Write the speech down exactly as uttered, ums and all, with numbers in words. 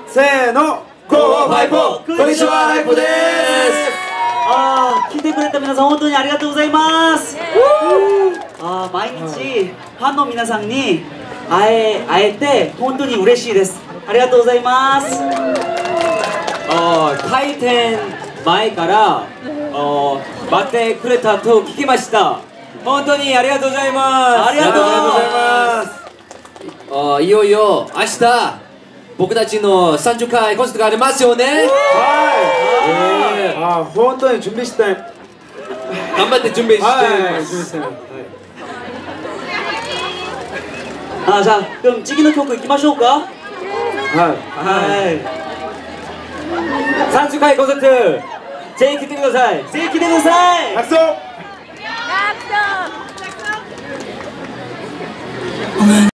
せーの、ゴーファイフォー、こんにちは、ライポです。 あー、来てくれた皆さん本当にありがとうございます。あー、毎日ファンの皆さんに会え会えて本当に嬉しいです。ありがとうございます。 あー、開店前からあー待ってくれたと聞きました。本当にありがとうございます。 ありがとうございます。 あー、いよいよ明日僕たちのさんじゅっかいコンサートがありますよね。 はい。あー、本当に準備して頑頑張って準備してはい、 ます。 準備してはい。 あー、じゃあ그럼次の曲行きましょうか。 はい。 はい。 さんじゅっかいコンサートぜひ来てください。 ぜひ来てください。 拍手。